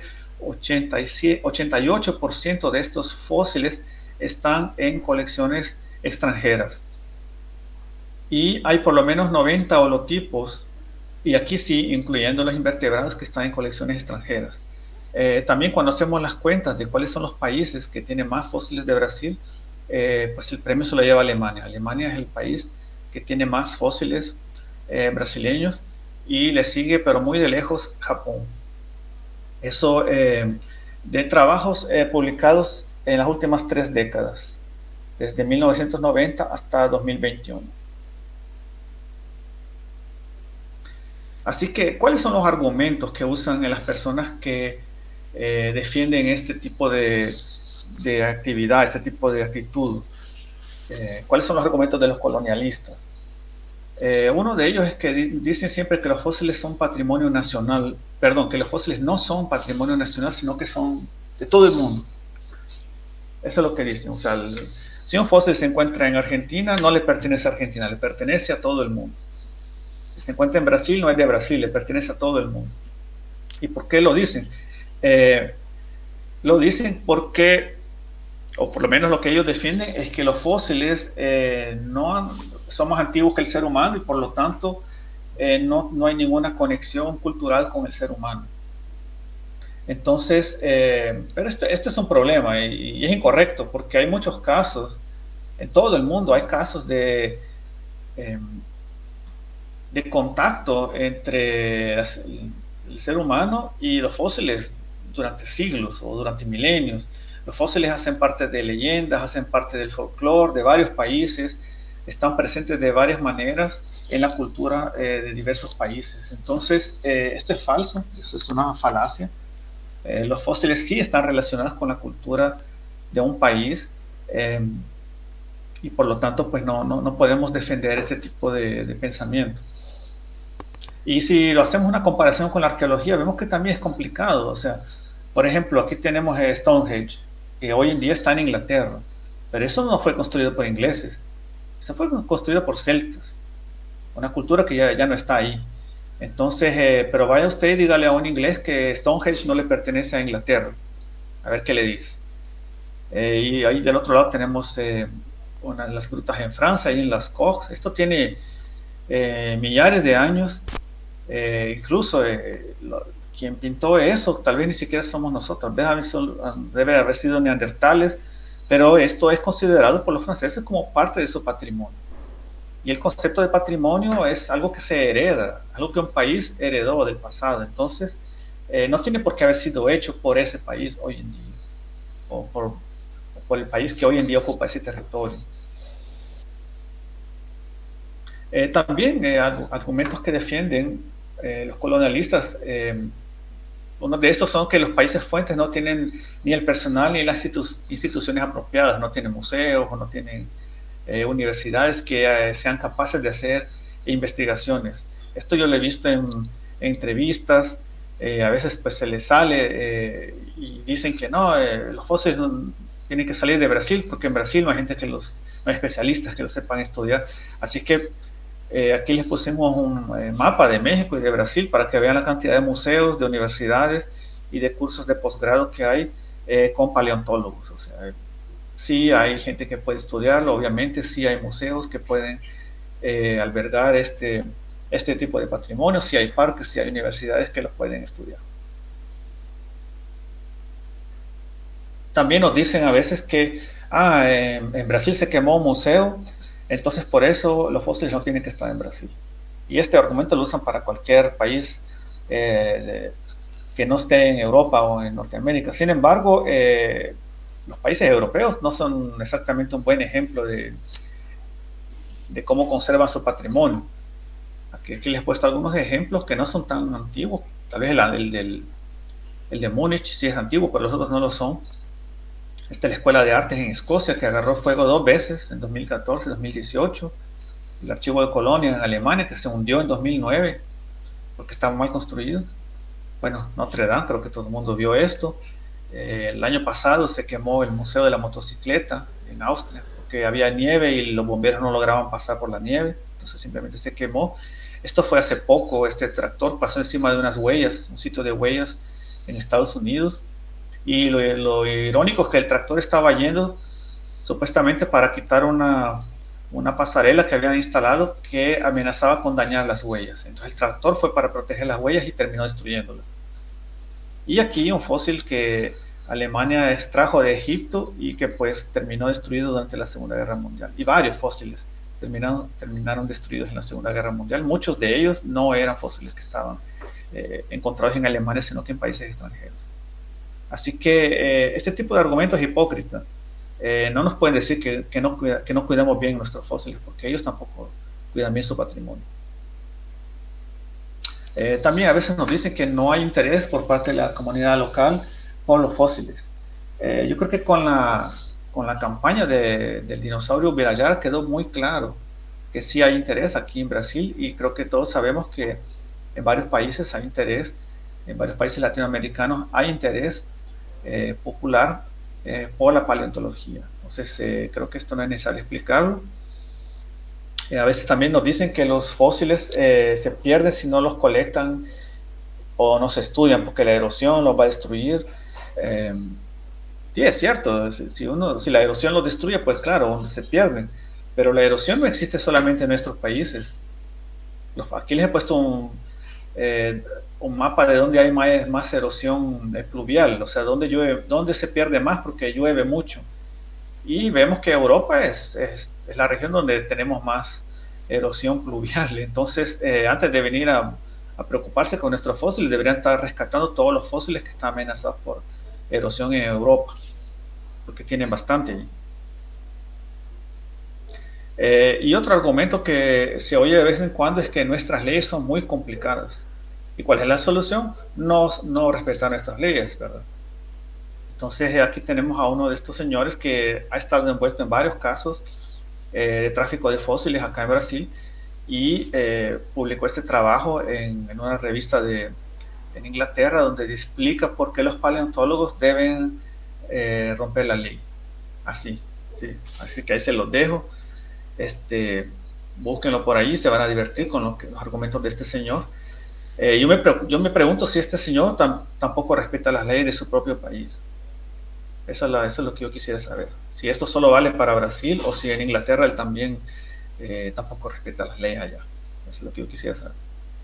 88% de estos fósiles están en colecciones extranjeras. Y hay por lo menos 90 holotipos, y aquí sí, incluyendo los invertebrados, que están en colecciones extranjeras. También cuando hacemos las cuentas de cuáles son los países que tienen más fósiles de Brasil, pues el premio se lo lleva Alemania. Alemania es el país que tiene más fósiles brasileños, y le sigue, pero muy de lejos, Japón. Eso de trabajos publicados en las últimas 3 décadas, desde 1990 hasta 2021. Así que, ¿cuáles son los argumentos que usan las personas que defienden este tipo de actividad, este tipo de actitud? ¿Cuáles son los argumentos de los colonialistas? Uno de ellos es que dicen siempre que los fósiles son patrimonio nacional, perdón, que los fósiles no son patrimonio nacional, sino que son de todo el mundo. Eso es lo que dicen. O sea, si un fósil se encuentra en Argentina, no le pertenece a Argentina, le pertenece a todo el mundo. Si se encuentra en Brasil, no es de Brasil, le pertenece a todo el mundo. ¿Y por qué lo dicen? Lo dicen porque, o por lo menos lo que ellos defienden, es que los fósiles son más antiguos que el ser humano, y por lo tanto no hay ninguna conexión cultural con el ser humano. Entonces, pero esto es un problema, y es incorrecto, porque hay muchos casos, en todo el mundo hay casos de contacto entre el ser humano y los fósiles durante siglos o durante milenios. Los fósiles hacen parte de leyendas, hacen parte del folclore de varios países, están presentes de varias maneras en la cultura de diversos países. Entonces, esto es falso, eso es una falacia. Los fósiles sí están relacionados con la cultura de un país, y por lo tanto, pues no podemos defender ese tipo de pensamiento. Y si lo hacemos una comparación con la arqueología, vemos que también es complicado. O sea, por ejemplo, aquí tenemos Stonehenge, que hoy en día está en Inglaterra, pero eso no fue construido por ingleses, eso fue construido por celtas, una cultura que ya no está ahí. Entonces, pero vaya usted y dígale a un inglés que Stonehenge no le pertenece a Inglaterra, a ver qué le dice. Y ahí del otro lado tenemos las grutas en Francia, ahí en Las Coques. Esto tiene millares de años. Incluso quien pintó eso tal vez ni siquiera somos nosotros, debe haber sido neandertales, pero esto es considerado por los franceses como parte de su patrimonio. Y el concepto de patrimonio es algo que se hereda, algo que un país heredó del pasado. Entonces, no tiene por qué haber sido hecho por ese país hoy en día, o por el país que hoy en día ocupa ese territorio. También argumentos que defienden los colonialistas, uno de estos son que los países fuentes no tienen ni el personal ni las instituciones apropiadas, no tienen museos o no tienen universidades que sean capaces de hacer investigaciones. Esto yo lo he visto en entrevistas, a veces pues se les sale y dicen que no, los fósiles tienen que salir de Brasil porque en Brasil no hay gente no hay especialistas que lo sepan estudiar. Así que aquí les pusimos un mapa de México y de Brasil para que vean la cantidad de museos, de universidades y de cursos de posgrado que hay con paleontólogos. O sea, sí hay gente que puede estudiarlo, obviamente, sí hay museos que pueden albergar este tipo de patrimonio, sí hay parques, sí hay universidades que lo pueden estudiar. También nos dicen a veces que en Brasil se quemó un museo, entonces por eso los fósiles no tienen que estar en Brasil. Y este argumento lo usan para cualquier país que no esté en Europa o en Norteamérica. Sin embargo, los países europeos no son exactamente un buen ejemplo de cómo conservan su patrimonio. Aquí les he puesto algunos ejemplos que no son tan antiguos. Tal vez el de Múnich sí es antiguo, pero los otros no lo son. Esta es la Escuela de Artes en Escocia, que agarró fuego 2 veces, en 2014 y 2018. El Archivo de Colonia en Alemania, que se hundió en 2009 porque estaba mal construido. Bueno, Notre Dame, creo que todo el mundo vio esto. El año pasado se quemó el Museo de la Motocicleta en Austria, porque había nieve y los bomberos no lograban pasar por la nieve, entonces simplemente se quemó. Esto fue hace poco, este tractor pasó encima de unas huellas, un sitio de huellas en Estados Unidos, y lo irónico es que el tractor estaba yendo supuestamente para quitar una pasarela que habían instalado que amenazaba con dañar las huellas. Entonces el tractor fue para proteger las huellas y terminó destruyéndolas. Y aquí un fósil que Alemania extrajo de Egipto y que pues terminó destruido durante la Segunda Guerra Mundial. Y varios fósiles terminaron destruidos en la Segunda Guerra Mundial. Muchos de ellos no eran fósiles que estaban encontrados en Alemania, sino que en países extranjeros. Así que este tipo de argumentos es hipócrita. No nos pueden decir que no cuidamos bien nuestros fósiles, porque ellos tampoco cuidan bien su patrimonio. También a veces nos dicen que no hay interés por parte de la comunidad local por los fósiles. Yo creo que con la campaña del dinosaurio Birayara quedó muy claro que sí hay interés aquí en Brasil, y creo que todos sabemos que en varios países hay interés, en varios países latinoamericanos hay interés popular por la paleontología. Entonces creo que esto no es necesario explicarlo. A veces también nos dicen que los fósiles se pierden si no los colectan o no se estudian, porque la erosión los va a destruir. Sí, es cierto, si la erosión los destruye, pues claro, se pierden. Pero la erosión no existe solamente en nuestros países. Aquí les he puesto un mapa de donde hay más erosión pluvial, o sea, donde se pierde más porque llueve mucho. Y vemos que Europa es la región donde tenemos más erosión pluvial. Entonces, antes de venir a preocuparse con nuestros fósiles, deberían estar rescatando todos los fósiles que están amenazados por erosión en Europa, porque tienen bastante. Y otro argumento que se oye de vez en cuando es que nuestras leyes son muy complicadas. ¿Y cuál es la solución? No respetar nuestras leyes, ¿verdad? Entonces aquí tenemos a uno de estos señores que ha estado envuelto en varios casos de tráfico de fósiles acá en Brasil, y publicó este trabajo en una revista en Inglaterra, donde explica por qué los paleontólogos deben romper la ley. Así que ahí se los dejo. Búsquenlo por ahí, se van a divertir con los argumentos de este señor. Yo me pregunto si este señor tampoco respeta las leyes de su propio país. Eso es lo que yo quisiera saber. Si esto solo vale para Brasil, o si en Inglaterra él también tampoco respeta las leyes allá. Eso es lo que yo quisiera saber.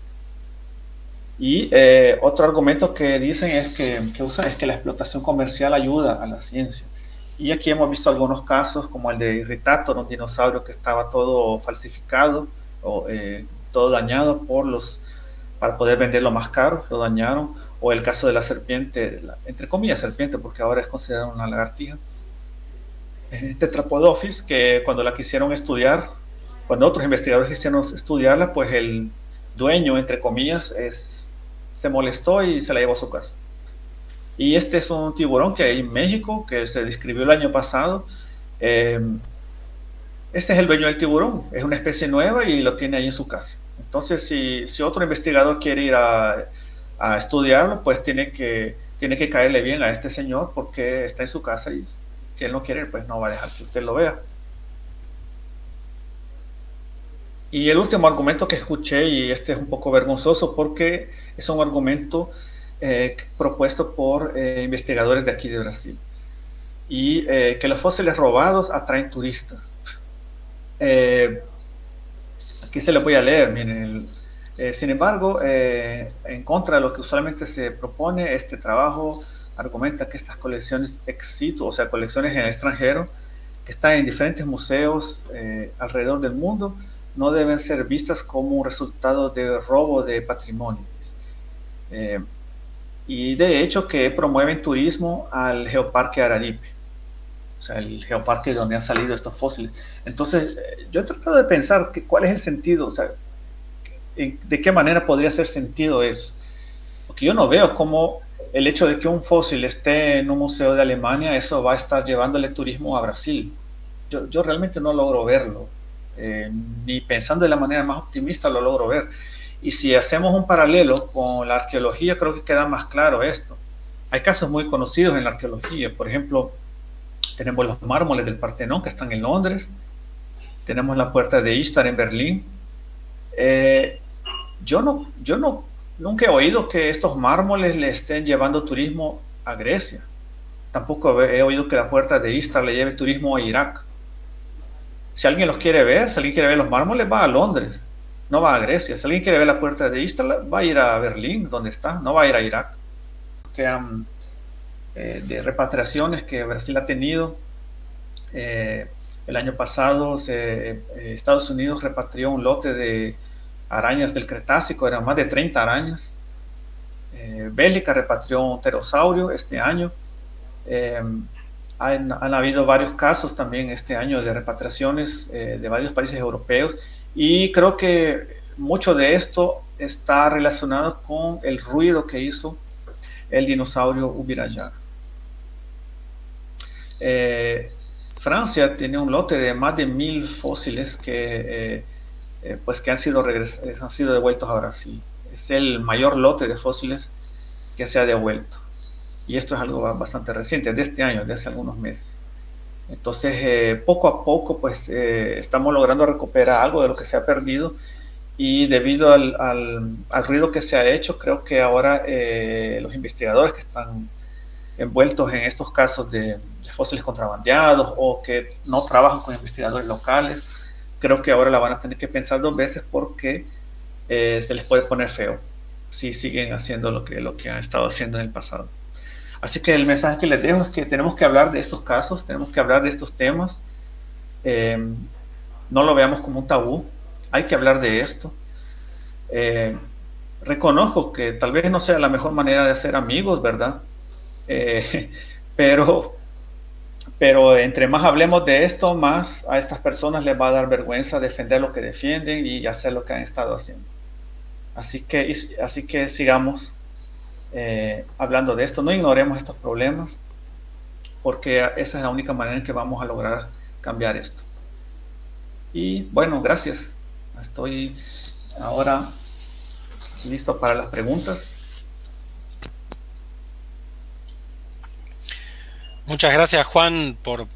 Y otro argumento que dicen que usan es que la explotación comercial ayuda a la ciencia. Y aquí hemos visto algunos casos, como el de Irritator, un dinosaurio que estaba todo falsificado o todo dañado para poder venderlo más caro, lo dañaron. O el caso de la serpiente, entre comillas serpiente, porque ahora es considerada una lagartija, Tetrapodophyes, que cuando la quisieron estudiar, cuando otros investigadores quisieron estudiarla, pues el dueño, entre comillas, se molestó y se la llevó a su casa. Y este es un tiburón que hay en México, que se describió el año pasado. Este es el dueño del tiburón, es una especie nueva y lo tiene ahí en su casa. Entonces, si otro investigador quiere ir a estudiarlo, pues tiene que caerle bien a este señor, porque está en su casa, y si él no quiere, pues no va a dejar que usted lo vea. Y el último argumento que escuché, y este es un poco vergonzoso porque es un argumento propuesto por investigadores de aquí de Brasil. Y que los fósiles robados atraen turistas. Aquí se les voy a leer, miren. Sin embargo, en contra de lo que usualmente se propone, este trabajo argumenta que estas colecciones ex situ, o sea, colecciones en el extranjero, que están en diferentes museos alrededor del mundo, no deben ser vistas como un resultado de robo de patrimonio. Y de hecho que promueven turismo al Geoparque Araripe, o sea, el geoparque donde han salido estos fósiles. Entonces, yo he tratado de pensar cuál es el sentido, o sea, de qué manera podría hacer sentido eso. Porque yo no veo cómo el hecho de que un fósil esté en un museo de Alemania, eso va a estar llevándole turismo a Brasil. Yo realmente no logro verlo. Ni pensando de la manera más optimista lo logro ver. Y si hacemos un paralelo con la arqueología, creo que queda más claro esto. Hay casos muy conocidos en la arqueología. Por ejemplo, tenemos los mármoles del Partenón que están en Londres. Tenemos la puerta de Ishtar en Berlín. Yo nunca he oído que estos mármoles le estén llevando turismo a Grecia. Tampoco he oído que la puerta de Ishtar le lleve turismo a Irak. Si alguien los quiere ver, si alguien quiere ver los mármoles, va a Londres, no va a Grecia. Si alguien quiere ver la puerta de Ishtar, va a ir a Berlín, donde está, no va a ir a Irak. De repatriaciones que Brasil ha tenido. El año pasado Estados Unidos repatrió un lote de arañas del Cretácico, eran más de 30 arañas. Bélgica repatrió un pterosaurio este año. Han habido varios casos también este año de repatriaciones de varios países europeos, y creo que mucho de esto está relacionado con el ruido que hizo el dinosaurio Ubirayar. Francia tiene un lote de más de 1000 fósiles que han sido devueltos a Brasil. Es el mayor lote de fósiles que se ha devuelto. Y esto es algo bastante reciente, de este año, de hace algunos meses. Entonces, poco a poco, pues, estamos logrando recuperar algo de lo que se ha perdido, y debido al ruido que se ha hecho, creo que ahora los investigadores que están envueltos en estos casos de fósiles contrabandeados o que no trabajan con investigadores locales, creo que ahora la van a tener que pensar dos veces, porque se les puede poner feo si siguen haciendo lo que han estado haciendo en el pasado. Así que el mensaje que les dejo es que tenemos que hablar de estos casos, tenemos que hablar de estos temas. No lo veamos como un tabú, hay que hablar de esto. Reconozco que tal vez no sea la mejor manera de hacer amigos, ¿verdad? Pero entre más hablemos de esto, más a estas personas les va a dar vergüenza defender lo que defienden y hacer lo que han estado haciendo. Así que sigamos hablando de esto, no ignoremos estos problemas, porque esa es la única manera en que vamos a lograr cambiar esto. Y bueno, gracias. Estoy ahora listo para las preguntas. Muchas gracias, Juan,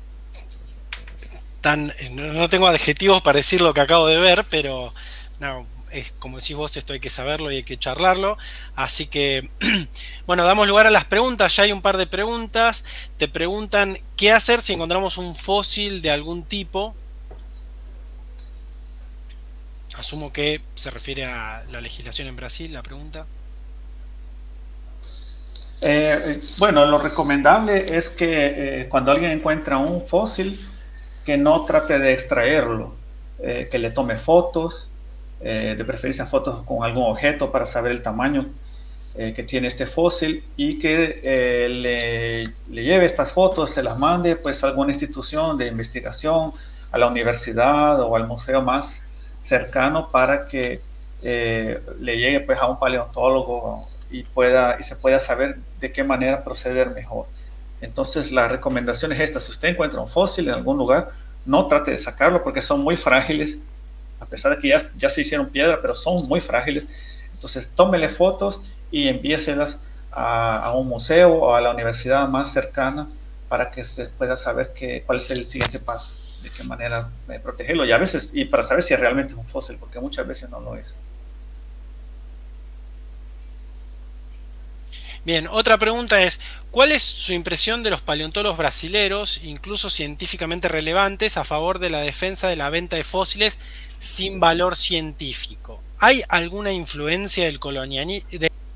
no tengo adjetivos para decir lo que acabo de ver, pero no, es como decís vos, esto hay que saberlo y hay que charlarlo. Así que, bueno, damos lugar a las preguntas. Ya hay un par de preguntas. Te preguntan, ¿qué hacer si encontramos un fósil de algún tipo? Asumo que se refiere a la legislación en Brasil, la pregunta. Bueno, lo recomendable es que cuando alguien encuentra un fósil, que no trate de extraerlo, que le tome fotos, de preferencia fotos con algún objeto para saber el tamaño que tiene este fósil, y que le lleve estas fotos, se las mande pues a alguna institución de investigación, a la universidad o al museo más cercano, para que le llegue pues a un paleontólogo y se pueda saber de qué manera proceder mejor. Entonces la recomendación es esta: si usted encuentra un fósil en algún lugar, no trate de sacarlo, porque son muy frágiles, a pesar de que ya se hicieron piedra, pero son muy frágiles. Entonces tómele fotos y envíeselas a un museo o a la universidad más cercana, para que se pueda saber cuál es el siguiente paso, de qué manera protegerlo, y para saber si realmente es un fósil, porque muchas veces no lo es. Bien, otra pregunta es, ¿cuál es su impresión de los paleontólogos brasileros, incluso científicamente relevantes, a favor de la defensa de la venta de fósiles sin valor científico? ¿Hay alguna influencia del colonialismo?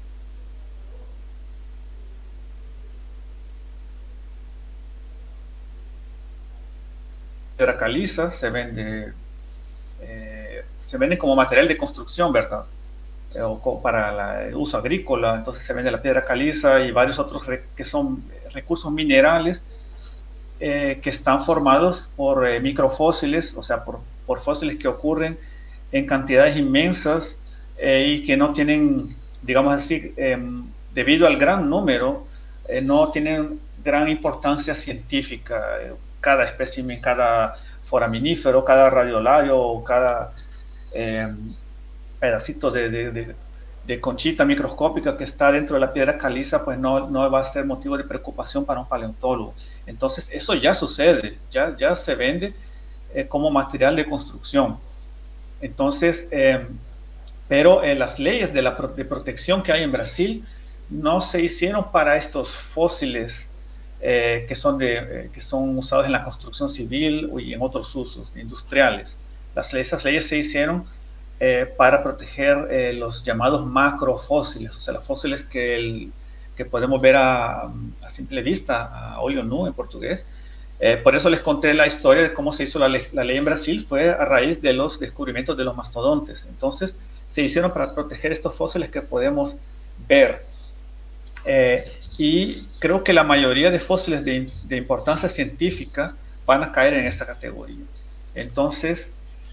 Piedra caliza se vende como material de construcción, ¿verdad? Para el uso agrícola, entonces se vende la piedra caliza y varios otros que son recursos minerales que están formados por microfósiles, o sea, por fósiles que ocurren en cantidades inmensas y que no tienen, digamos así, debido al gran número, no tienen gran importancia científica. Cada espécimen, cada foraminífero, cada radiolario, cada eh, pedacito de conchita microscópica que está dentro de la piedra caliza, pues no va a ser motivo de preocupación para un paleontólogo. Entonces, eso ya sucede, ya se vende como material de construcción. Entonces, pero las leyes de protección que hay en Brasil no se hicieron para estos fósiles que son usados en la construcción civil y en otros usos industriales. Esas leyes se hicieron para proteger los llamados macrofósiles, o sea, los fósiles que podemos ver a simple vista, a olho nu en portugués. Por eso les conté la historia de cómo se hizo la ley en Brasil, fue a raíz de los descubrimientos de los mastodontes. Entonces, se hicieron para proteger estos fósiles que podemos ver. Y creo que la mayoría de fósiles de importancia científica van a caer en esa categoría. Entonces,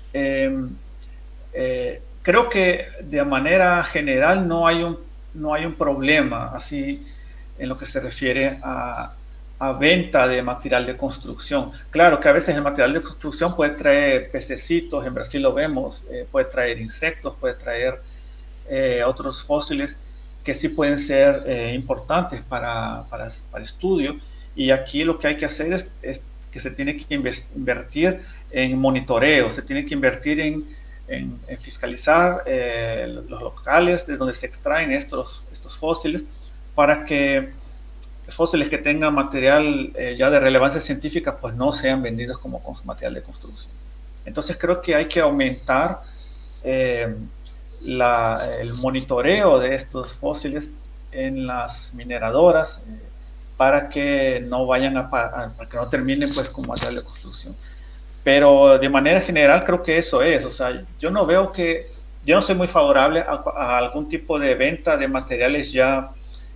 creo que de manera general no hay un problema así en lo que se refiere a venta de material de construcción. Claro que a veces el material de construcción puede traer pececitos, en Brasil lo vemos, puede traer insectos, puede traer otros fósiles que sí pueden ser importantes para estudio. Y aquí lo que hay que hacer es que se tiene que invertir en monitoreo, se tiene que invertir en fiscalizar los locales de donde se extraen estos fósiles para que fósiles que tengan material ya de relevancia científica pues no sean vendidos como material de construcción. Entonces creo que hay que aumentar el monitoreo de estos fósiles en las mineradoras para que no vayan para que no terminen pues como material de construcción. Pero de manera general creo que eso es, o sea, yo no soy muy favorable a algún tipo de venta de materiales ya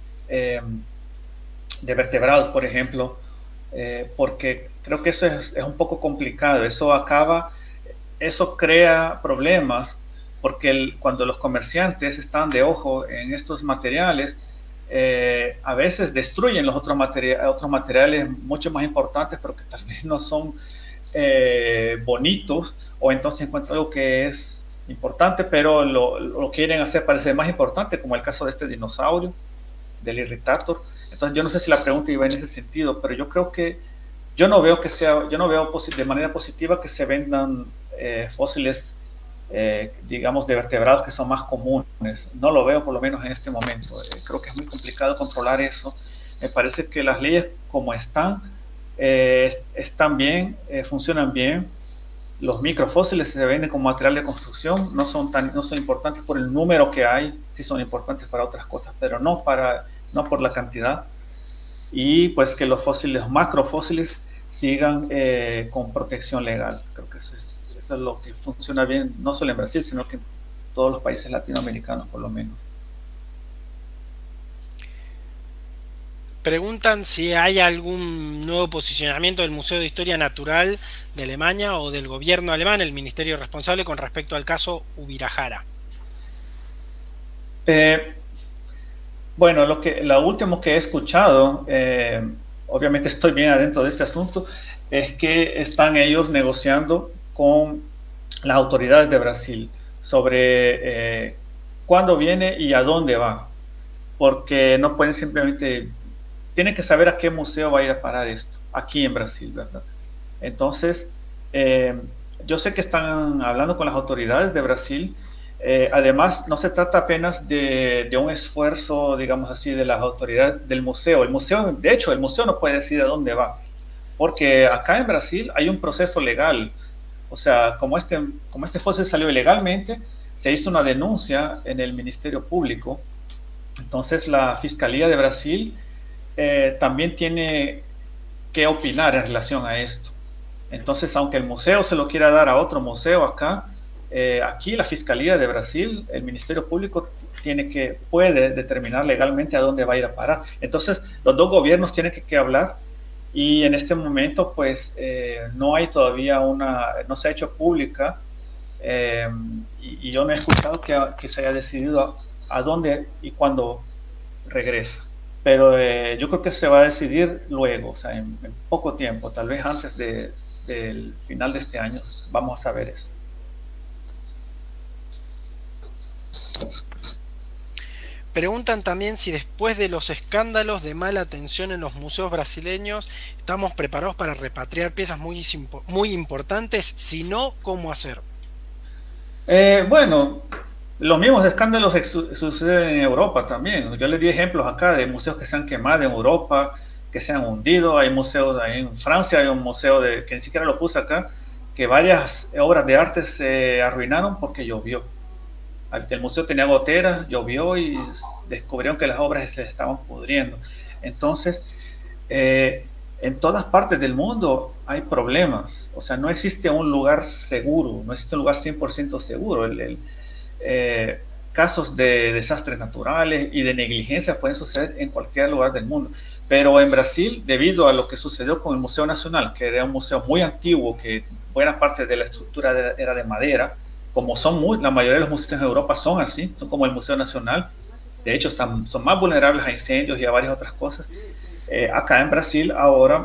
de vertebrados, por ejemplo, porque creo que eso es un poco complicado, eso crea problemas, porque cuando los comerciantes están de ojo en estos materiales, a veces destruyen los otros materiales mucho más importantes, pero que tal vez no son bonitos, o entonces encuentran algo que es importante, pero lo quieren hacer parecer más importante, como el caso de este dinosaurio, del Irritator. Entonces yo no sé si la pregunta iba en ese sentido, pero yo creo que yo no veo de manera positiva que se vendan fósiles, digamos, de vertebrados que son más comunes. No lo veo por lo menos en este momento. Creo que es muy complicado controlar eso. Me parece que las leyes como están bien, funcionan bien. Los microfósiles se venden como material de construcción, no son importantes por el número que hay, sí son importantes para otras cosas, pero no por la cantidad. Y pues que los macrofósiles sigan con protección legal. Creo que eso es lo que funciona bien, no solo en Brasil, sino que en todos los países latinoamericanos por lo menos. Preguntan si hay algún nuevo posicionamiento del Museo de Historia Natural de Alemania o del gobierno alemán, el ministerio responsable, con respecto al caso Ubirajara. Bueno, lo último que he escuchado, obviamente estoy bien adentro de este asunto, es que están ellos negociando con las autoridades de Brasil sobre cuándo viene y a dónde va, porque no pueden simplemente, tienen que saber a qué museo va a ir a parar esto, aquí en Brasil, ¿verdad? Entonces, yo sé que están hablando con las autoridades de Brasil Además, no se trata apenas de un esfuerzo, digamos así, de las autoridades del museo. El museo, de hecho, el museo no puede decir a dónde va, porque acá en Brasil hay un proceso legal. O sea, como este fósil salió ilegalmente, se hizo una denuncia en el Ministerio Público. Entonces, la Fiscalía de Brasil también tiene que opinar en relación a esto. Entonces, aunque el museo se lo quiera dar a otro museo acá, aquí la Fiscalía de Brasil, el Ministerio Público puede determinar legalmente a dónde va a ir a parar. Entonces, los dos gobiernos tienen que hablar y en este momento, pues, no hay todavía no se ha hecho pública y yo no he escuchado que se haya decidido a dónde y cuándo regresa. Pero yo creo que se va a decidir luego, o sea, en poco tiempo, tal vez antes del final de este año, vamos a saber eso. Preguntan también si después de los escándalos de mala atención en los museos brasileños estamos preparados para repatriar piezas muy importantes, si no, ¿cómo hacer? Bueno, los mismos escándalos suceden en Europa también. Yo les di ejemplos acá de museos que se han quemado en Europa, que se han hundido. Hay museos en Francia, hay un museo que ni siquiera lo puse acá, que varias obras de arte se arruinaron porque llovió. El museo tenía goteras, llovió y descubrieron que las obras se estaban pudriendo. Entonces, en todas partes del mundo hay problemas. O sea, no existe un lugar seguro, no existe un lugar 100% seguro. Casos de desastres naturales y de negligencia pueden suceder en cualquier lugar del mundo. Pero en Brasil, debido a lo que sucedió con el Museo Nacional, que era un museo muy antiguo, que buena parte de la estructura era de madera, como la mayoría de los museos en Europa son así, son como el Museo Nacional, de hecho son más vulnerables a incendios y a varias otras cosas. Acá en Brasil ahora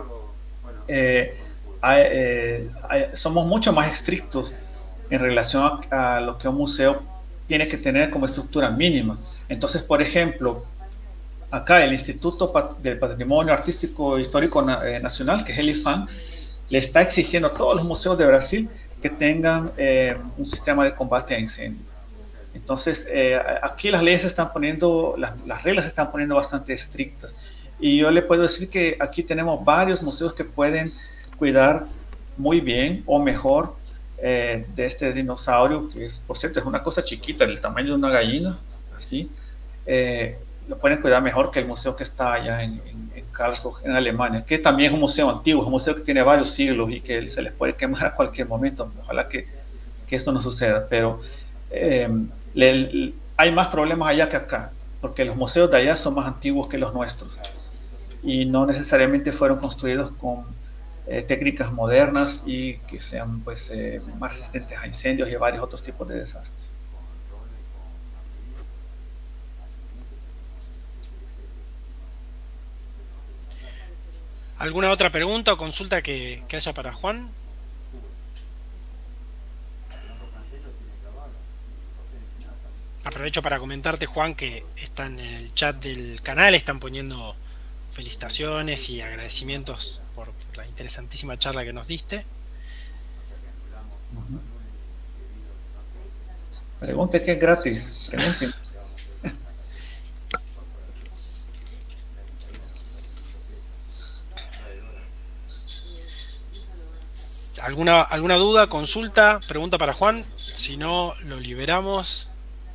somos mucho más estrictos en relación a lo que un museo tiene que tener como estructura mínima. Entonces, por ejemplo, acá el Instituto del Patrimonio Artístico Histórico Nacional, que es el IFAM, le está exigiendo a todos los museos de Brasil que tengan un sistema de combate a incendios. Entonces, aquí las leyes se están poniendo, las reglas se están poniendo bastante estrictas. Y yo le puedo decir que aquí tenemos varios museos que pueden cuidar muy bien o mejor de este dinosaurio, que es, por cierto, es una cosa chiquita, del tamaño de una gallina, así. Lo pueden cuidar mejor que el museo que está allá en Karlsruhe, en Alemania, que también es un museo antiguo, es un museo que tiene varios siglos y que se les puede quemar a cualquier momento. Ojalá que esto no suceda, pero hay más problemas allá que acá, porque los museos de allá son más antiguos que los nuestros y no necesariamente fueron construidos con técnicas modernas y que sean pues más resistentes a incendios y a varios otros tipos de desastres. ¿Alguna otra pregunta o consulta que haya para Juan? Aprovecho para comentarte, Juan, que están en el chat del canal, están poniendo felicitaciones y agradecimientos por la interesantísima charla que nos diste. Pregunte que es gratis. Pregunten. ¿Alguna duda, consulta, pregunta para Juan? Si no, lo liberamos.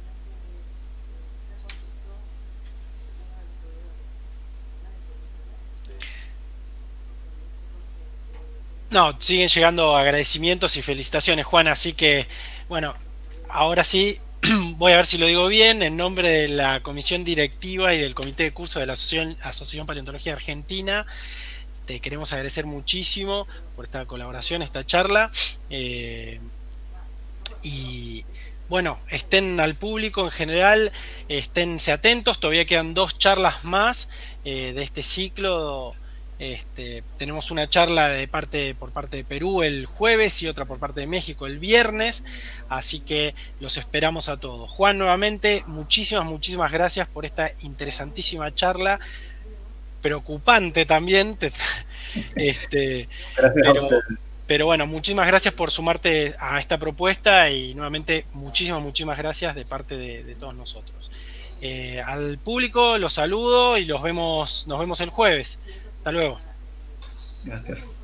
No, siguen llegando agradecimientos y felicitaciones, Juan, así que, bueno, ahora sí, voy a ver si lo digo bien, en nombre de la comisión directiva y del comité de curso de la Asociación Paleontología Argentina, te queremos agradecer muchísimo por esta colaboración, esta charla, y bueno, estén al público en general, esténse atentos, todavía quedan 2 charlas más de este ciclo. Tenemos una charla por parte de Perú el jueves y otra por parte de México el viernes, así que los esperamos a todos. Juan, nuevamente, muchísimas gracias por esta interesantísima charla, preocupante también, gracias a ustedes. Pero bueno, muchísimas gracias por sumarte a esta propuesta y nuevamente muchísimas gracias de parte de todos nosotros. Al público los saludo y nos vemos el jueves. Hasta luego. Gracias.